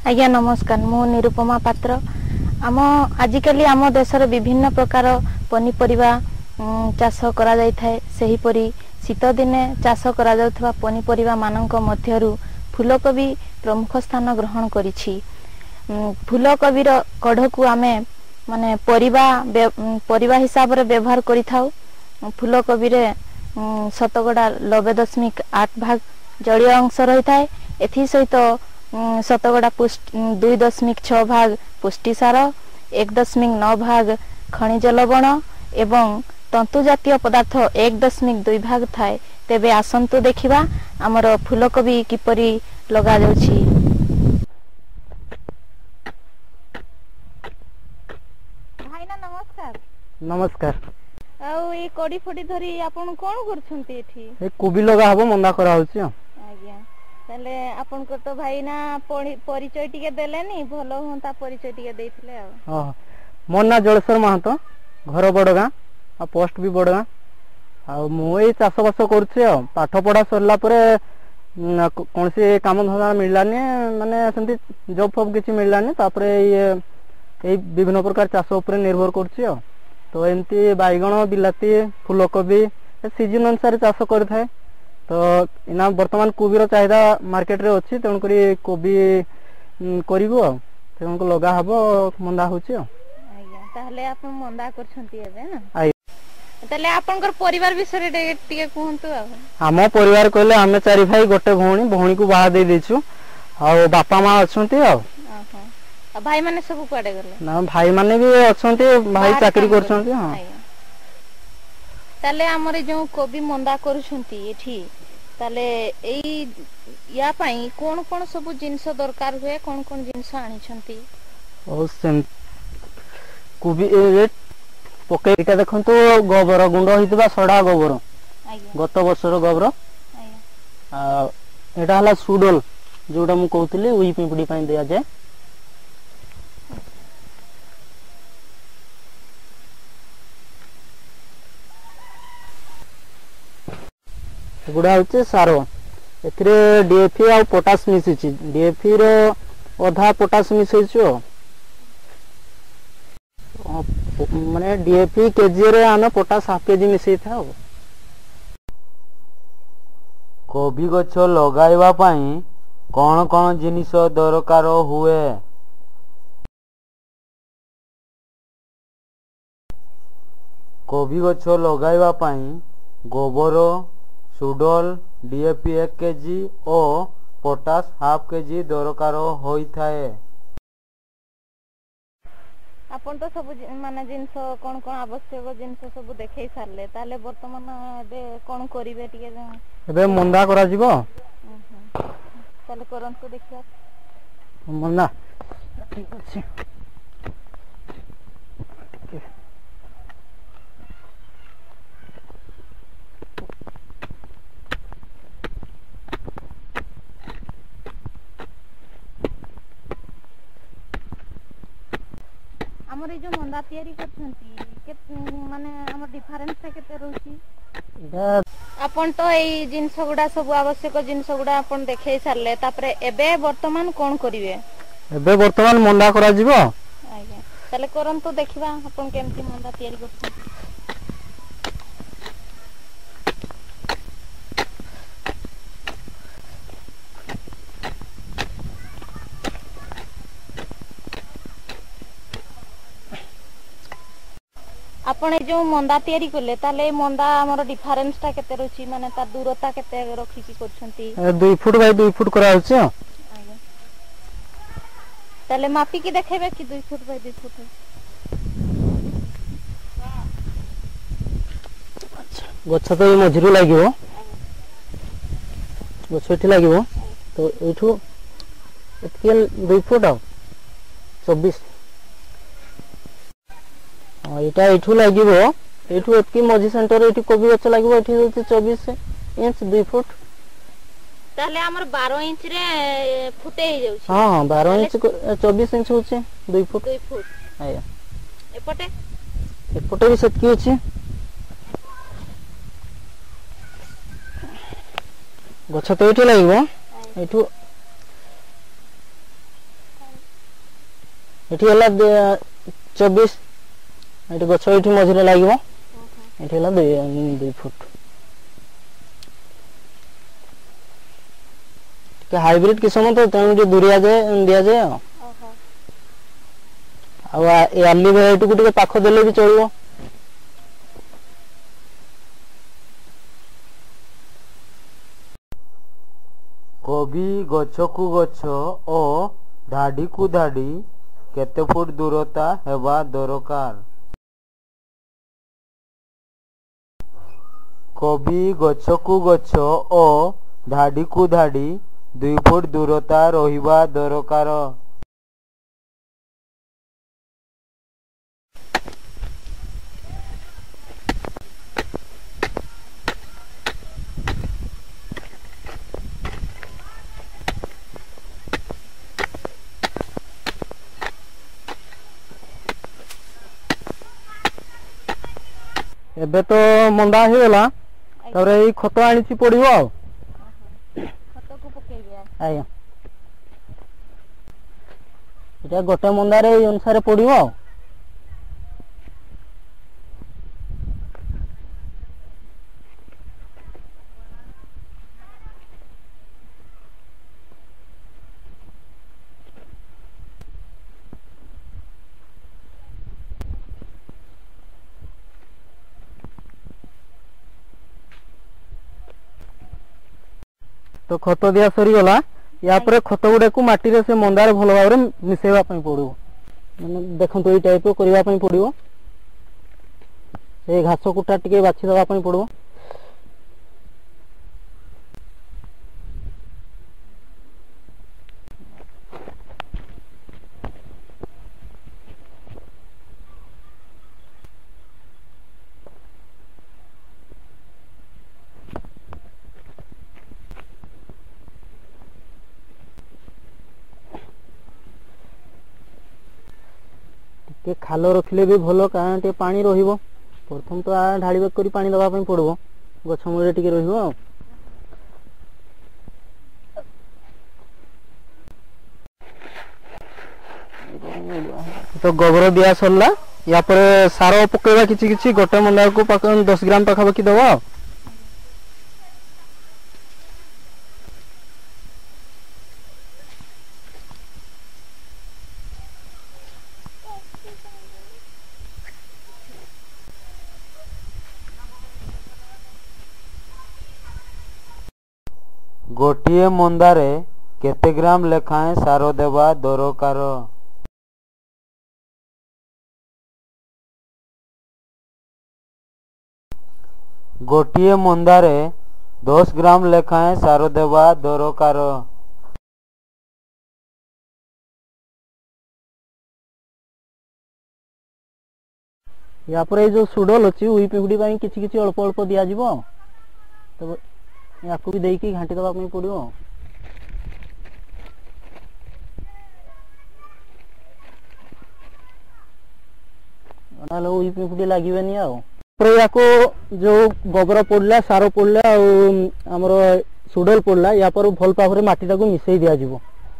आज्ञा नमस्कार मु निरुपमा पात्र आम आजिकली आम देशर विभिन्न प्रकार पनीपरिबा चाष करा जाय थाए सही परी शीत दिने चाष करा जाउथबा पनीपरिबा मानक मध्यरु फूलकोबी प्रमुख स्थान ग्रहण करिछि। फूलकोबी रो कढ़ को आमे माने परिबा हिसाब रे व्यवहार करि थाउ। फूलकोबी रे शतकड़ा 90.8 भाग जलीय अंश रही थाए। एथि सहित शतकड़ा 2.6 भाग पुष्टिसार 1.9 भाग खनिज लवण एवं तंतु जातीय पदार्थ 1.2 भाग थाए। तेबे आसंतु देखिबा हमर फूलकोबी किपरि लगा जाउछि। भाईना नमस्कार। नमस्कार। आउ ए कडी फडी धरी आपण कोन करछंती एठी? ए कोबी लगा हबो मंदा करा होछि। आज्ञा तले आपण को तो भाईना परिचय टिके देलेनी भलो होंता परिचय टिके देथिले आ। हां मोर ना जळेश्वर महतो घर बडगा आ पोस्ट भी बडगा आ मु ए चाष बास करछि आ पाठ पढा सरला परे कोन से काम धंदा मिललानी माने संति जॉब फॉब किछि मिललानी तापरे ये विभिन्न प्रकार चाष ऊपर निर्भर करछि आ। तो एमती बाइगण बिलाती फूलकोबी सीजन अनुसार चाष कर थाए। तो इना वर्तमान कोबी रो चाहिदा मार्केट रे अछि तेन करी कोबी करिवो तेन को लगा हबो मंदा होछि। आज्ञा ताहले आपण मंदा करछंती एबे ना ताले आपनकर परिवार विषय रे टिके कहंतु आ। हम परिवार कहले हमें 4 भाई गोटे भौणी को बाहा दे देछु आ बापा मां अछंती आ। भाई माने सब कुआडे गले ना भाई माने भी अछंती भाई चाकरी करछंती। हां ताले हमरे जो कोबी मंदा करूछंती एठी ताले एई या पई कोन कोन सब जिंस दरकार हुए कोन कोन जिंस आनी छंती? ओ सेम कोबी ए पके इटा देखंतु गोबर गुंड हितबा सडा गोबर गत वर्षर गोबर आ एटा हला सुडोल जोडा मु कहउतली उई पिंपडी पई दिया जाय। गुड़ा होचे सारो एथिरे डीएफी आ पोटास मिसिछि। डीएफी रो आधा पोटास मिसैछु माने डीएफी केजी रे आमे पोटास हाफ केजी मिसै थाओ। कोबी गछ लगाइबा पई कोन कोन जिनिस दरकार हुए? कोबी गछ लगाइबा पई गोबर सुडोल डीएपी 1 केजी और पोटास हाफ केजी दरकार होई थाए। आपण तो सब माने जिंस कोन कोन आवश्यक जिंस सब देखै सारले ताले वर्तमान बे कोन करिवे टिके एबे मंदा करा जिवो ताले करंतु देखिया मंदा ठीक अछि। हमर ए जो मंदा तयारी करछंती के माने हमर डिफरेंस केते रहउची? आपण तो ए जिंस गुडा सब आवश्यक जिंस गुडा आपण देखै सारले तापरे एबे वर्तमान कोन करिवे? एबे वर्तमान मंदा करा जिवो। आज्ञा ताले करंतु देखिबा आपण केमती मंदा तयारी करछन। आपण ए जो मंदा तयारी करले ताले मंदा हमर डिफरेंस ता केते रहउची माने ता दूरता केते रखी की करछंती? 2 फुट बाय 2 फुट करा होछि। आज्ञा ताले मापी की देखेबे कि 2 फुट बाय 2 फुट? अच्छा गछ तो ए मझिरु लागिवो गछ एठी लागिवो तो एठू एतकेल 2 फुट आ 24 एटा एठू लागिवो एठू एतकी मझी सेंटर एठी कोबी गछ लागिवो एठी होते 24 इंच 2 फुट ताले हमर 12 इंच रे फुटे हे जाउची। हां 12 इंच 24 इंच होचे 2 फुट। 2 फुट आया एपटे भी सेतकी अछि। गछ तो एठी लागिवो एठू एठी हला 24 एठी गछ एठी मझिरे लागिवो एठी हला 2 फुट के हाइब्रिड किस्म तो तेणु जो दूरिया जाए दिया जाए आली भेराइटी को पाख देले भी चलो। कोबी गछ को गछ ओ धाड़ी को धाड़ी केते फुट दूरता हेबा दरकार? कोबी गछ को गछ ओ धाड़ी को धाड़ी 2 फुट दूरता रहिबा दरकार। एबे तो मंदा हो गला तबरे ई खत आनी पड़ो आ खत को पके गया आया इटा गोटे मंदारे ए अनुसार पड़ो आ तो खत दिया सरी गला या पर खत गुडे को माटी रे से मंदार भल भाव रे मिसेबा पई पड़ो माने देखंतो ई टाइप करबा पई पड़ो ए घास कुटा टिके बाछि दबा पई पड़ो। के खाल रखिले भी भल कारण टे पानी रहिबो प्रथम तो ढाली बेक करी पानी दबा पई पड़बो गछ मूले टिके रहिबो तो गोबर दिया सरला या पर सार पकेबा किछि किछि गोटे मंदार को 10 ग्राम पाखा बाकी दबा गोटिए मंदारे केते ग्राम लेखाएं सार देवा दरकार? गोटिए मंदारे 10 ग्राम लेखाएं सार देवा दरकार। या पर ए जो सुडल अछि उई पिहुडी पई किछि किछि अल्प अल्प दिया जिवो तो याकू भी देकी घाटी दबा पई पड़ियो नाले उई पिहुडी लागिबेनी आ पर याको जो गोबर पड़ला सार पड़ला आ हमरो सुडल पड़ला या पर भल पावरे माटी ताको मिसई दिया जिवो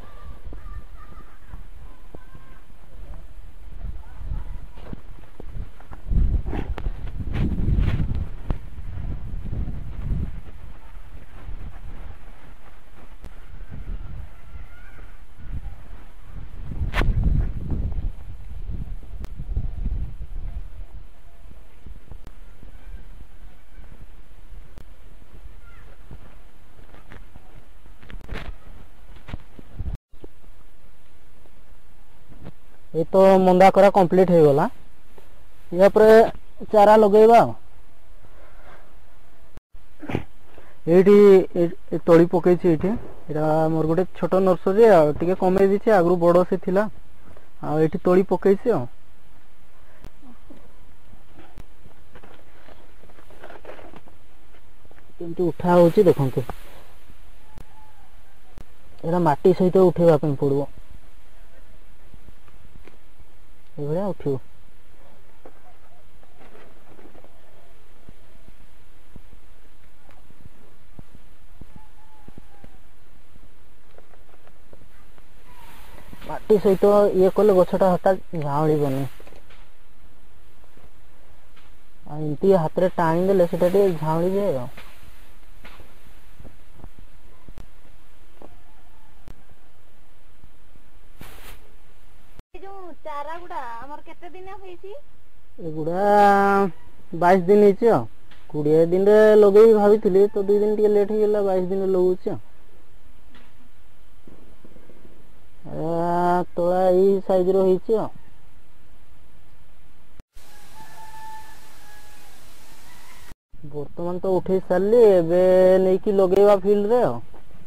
ये तो मंदा करा कंप्लीट हो गला या पर चारा लगेबा एठी तोड़ी पकई छी एठी एरा मोर गोटे छोट नर्सरी आ टिके कमे दिछि आगु बड़ से थिला आ एठी तोड़ी पकई छी आ केमती उठा होची देखंतु एरा माटी सहित उठेबा पई पड़बो एभळा उठियो ମାଟି ସହିତ ଇଏ କଲେ ଗଛଟା ହଠାତ୍ ଝାଉଁଳିବନି। ଆଉ ଏମିତି ହାତରେ ଟାଣି ଦେଲେ ସେଟା ଟିକେ ଝାଉଁଳି ଯାଏ ଆଉ। ଯୋଉ ଚାରା ଗୁଡା ଆମର କେତେ ଦିନ ହେଇଛି? ଏଗୁଡ଼ା 22 ଦିନ ହେଇଛି ଆଉ। 20 ଦିନରେ ଲଗେଇବି ଭାବିଥିଲି ତ 2 ଦିନ ଟିକେ ଲେଟ୍ ହେଇଗଲା, 22 ଦିନରେ ଲଗଉଛି ଆଉ। ତଳା ଏଇ ସାଇଜ ର ହେଇଛି ଆଉ। ବର୍ତ୍ତମାନ ତ ଉଠେଇ ସାରିଲି, ଏବେ ନେଇକି ଲଗେଇବା ଫିଲ୍ଡରେ ଆଉ।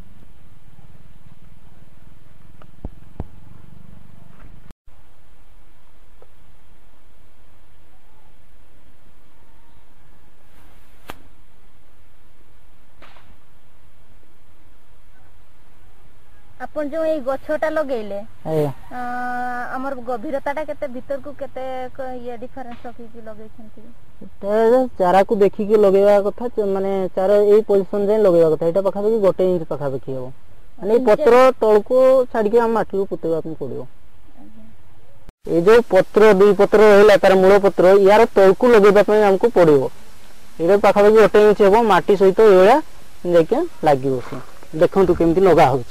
ଆପଣ ଯୋଉ ଏଇ ଗଛଟା ଲଗେଇଲେ ଆଜ୍ଞା। ଆମର ଗଭୀରତାଟା କେତେ, ଭିତରକୁ କେତେ ଇଏ ଡିଫରେନ୍ସ ରଖିକି ଲଗେଇଛନ୍ତି? ଚାରାକୁ ଦେଖିକି ଲଗେଇବା କଥା, ମାନେ ଚାରା ଏଇ ପୋଜିସନ ଯାଇ ଲଗେଇବା କଥା। ଏଇଟା ପାଖାପାଖି 1 ଇଞ୍ଚ ପାଖାପାଖି ହବ। ମାନେ ଏଇ ପତ୍ର ତଳକୁ ଛାଡିକି ଆମ ମାଟିକୁ ପୋତେଇବା ପାଇଁ ପଡିବ। ଏଇ ଯୋଉ ପତ୍ର 2 ପତ୍ର ରହିଲା ତାର ମୂଳ ପତ୍ର, ୟାର ତଳକୁ ଲଗେଇବା ପାଇଁ ଆମକୁ ପଡିବ। ଏଇଟା ପାଖାପାଖି 1 ଇଞ୍ଚ ହବ, ମାଟି ସହିତ ଏଇଭଳିଆ ଯାଇକି ଲାଗିବ। ସେ ଦେଖନ୍ତୁ କେମିତି ଲଗା ହଉଛି।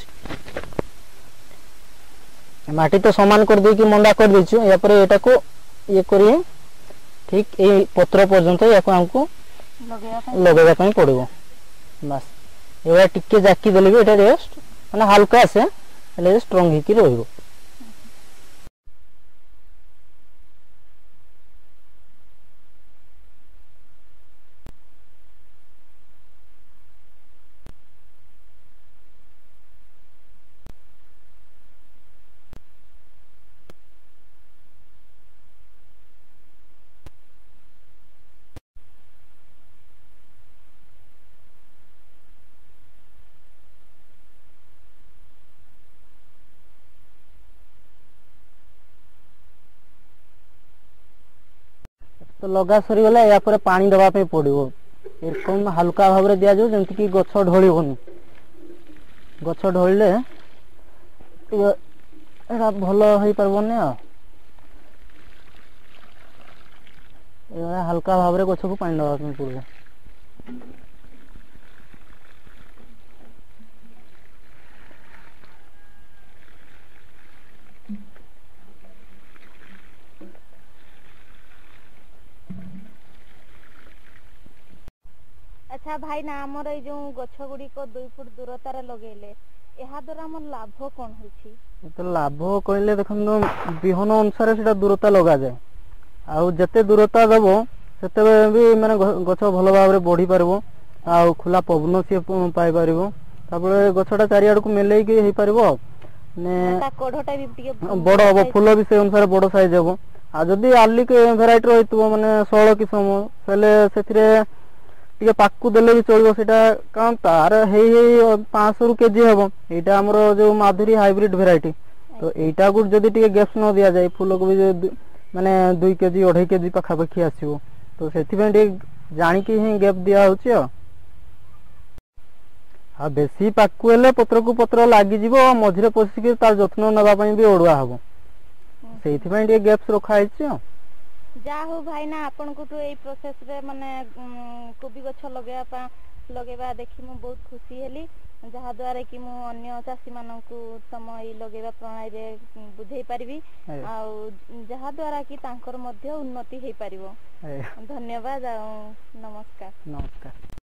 ମାଟି ତ ସମାନ କରିଦେଇକି ମଣ୍ଡା କରିଦେଇଛୁ, ଏହାପରେ ଏଟାକୁ ଇଏ କରି ଠିକ ଏଇ ପତ୍ର ପର୍ଯ୍ୟନ୍ତ ୟାକୁ ଆମକୁ ଲଗେଇବା ପାଇଁ ପଡିବ। ବାସ୍ ଏଇଭଳିଆ ଟିକେ ଜାକି ଦେଲେ ବି ଏଇଟା ରେଷ୍ଟ ମାନେ ହାଲକା ଆସେ, ହେଲେ ଷ୍ଟ୍ରଙ୍ଗ ହେଇକି ରହିବ। ତ ଲଗା ସରିଗଲା, ୟା ପରେ ପାଣି ଦେବା ପାଇଁ ପଡିବ। ଏରକମ ହାଲକା ଭାବରେ ଦିଆଯିବ ଯେମିତି କି ଗଛ ଢଳିବନି। ଗଛ ଢଳିଲେ ଏଇଟା ଭଲ ହେଇପାରିବନି ଆଉ। ଏଇଭଳିଆ ହାଲକା ଭାବରେ ଗଛକୁ ପାଣି ଦେବା ପାଇଁ ପଡିବ। ଆଚ୍ଛା ଭାଇନା, ଆମର ଏଇ ଯୋଉ ଗଛ ଗୁଡିକ 2 ଫୁଟ ଦୂରତାରେ ଲଗେଇଲେ, ଏହା ଦ୍ୱାରା ଆମର ଲାଭ କଣ ହେଉଛି? ତ ଲାଭ କହିଲେ ଦେଖନ୍ତୁ, ବିହନ ଅନୁସାରେ ସେଟା ଦୂରତା ଲଗାଯାଏ। ଆଉ ଯେତେ ଦୂରତା ଦବ ସେତେବେଳେ ବି ମାନେ ଗଛ ଭଲ ଭାବରେ ବଢି ପାରିବ। ଆଉ ଖୋଲା ପବନ ସିଏ ପାଇପାରିବ। ତାପରେ ଗଛଟା ଚାରିଆଡକୁ ମେଲେଇକି ହେଇପାରିବ ଆଉ। ତା କଢଟା ବି ଟିକେ ବଡ ହବ, ସାଇଜ। ଫୁଲ ବି ସେଇ ଅନୁସାରେ ବଡ ସାଇଜ ହବ। ଆଉ ଯଦି ଆର୍ଲିକ ଭେରାଇଟିର ହେଇଥିବ, ମାନେ 16 କିସମ, ତାହେଲେ ସେଥିରେ ଟିକେ ପାଖକୁ ଦେଲେ ବି ଚଳିବ। ସେଇଟା କାରଣ ତାର ହେଇ 500 ରୁ କେଜି ହବ। ଏଇଟା ଆମର ଯୋଉ ମାଧୁରୀ ହାଇବ୍ରିଡ ଭେରାଇଟି, ତ ଏଇଟାକୁ ଯଦି ଟିକେ ଗ୍ୟାପ୍ ନ ଦିଆଯାଏ, ଫୁଲକୁ ବି ମାନେ 2 କେଜି 2.5 କେଜି ପାଖାପାଖି ଆସିବ। ତ ସେଥିପାଇଁ ଟିକେ ଜାଣିକି ହିଁ ଗ୍ୟାପ୍ ଦିଆ ହଉଛି ଆଉ। ଆଉ ବେଶୀ ପାଖକୁ ହେଲେ ପତ୍ରକୁ ପତ୍ର ଲାଗିଯିବ, ଆଉ ମଝିରେ ପଶିକି ତାର ଯତ୍ନ ନେବା ପାଇଁ ବି ଅଡୁଆ ହବ। ସେଇଥିପାଇଁ ଟିକେ ଗ୍ୟାପସ୍ ରଖା ହେଇଛି ଆଉ। ଯାହା ହଉ ଭାଇନା, ଆପଣଙ୍କଠୁ ଏଇ ପ୍ରୋସେସରେ ମାନେ କୋବି ଗଛ ଲଗେଇବା ଦେଖି ମୁଁ ବହୁତ ଖୁସି ହେଲି। ଯାହା ଦ୍ୱାରା କି ମୁଁ ଅନ୍ୟ ଚାଷୀ ମାନଙ୍କୁ ତମ ଏଇ ଲଗେଇବା ପ୍ରଣାଳୀରେ ବୁଝେଇ ପାରିବି। ଆଉ ଯାହା ଦ୍ୱାରା କି ତାଙ୍କର ମଧ୍ୟ ଉନ୍ନତି ହେଇପାରିବ। ଧନ୍ୟବାଦ ଆଉ ନମସ୍କାର। ନମସ୍କାର।